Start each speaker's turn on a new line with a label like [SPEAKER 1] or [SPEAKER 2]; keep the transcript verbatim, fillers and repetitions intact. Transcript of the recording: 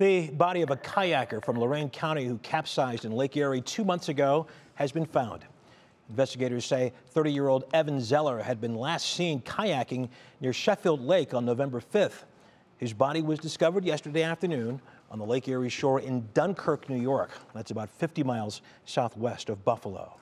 [SPEAKER 1] The body of a kayaker from Lorain County who capsized in Lake Erie two months ago has been found. Investigators say thirty-year-old Evan Zeller had been last seen kayaking near Sheffield Lake on November fifth. His body was discovered yesterday afternoon on the Lake Erie shore in Dunkirk, New York. That's about fifty miles southwest of Buffalo.